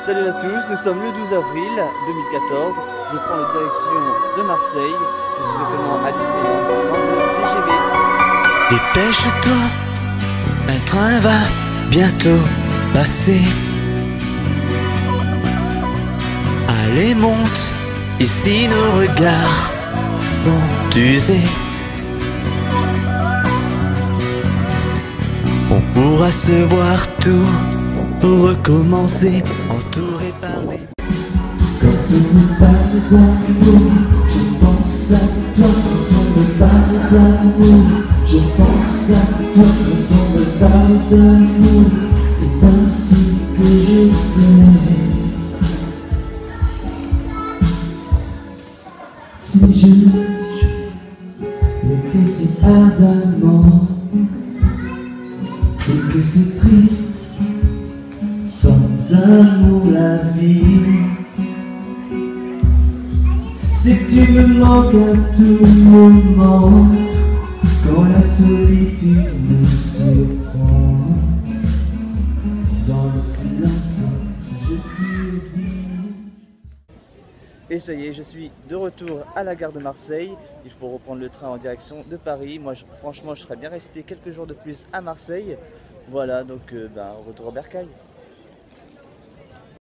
Salut à tous, nous sommes le 12 avril 2014. Je prends la direction de Marseille. Je suis actuellement à Disneyland pour prendre le TGV. Dépêche-toi, un train va bientôt passer. Allez, monte, ici nos regards sont usés. On pourra se voir tout recommencer, entouré par des... Quand on me parle d'amour, je pense à toi. Quand on me parle d'amour, je pense à toi. Quand on me parle d'amour, c'est ainsi que je t'aime. Si je l'écris si ardemment, c'est que c'est triste. Sans amour la vie, c'est que tu me manques à tout moment, quand la solitude me surprend. Dans le silence, je survis. Et ça y est, je suis de retour à la gare de Marseille. Il faut reprendre le train en direction de Paris. Moi, franchement, je serais bien resté quelques jours de plus à Marseille. Voilà, donc retour au bercail.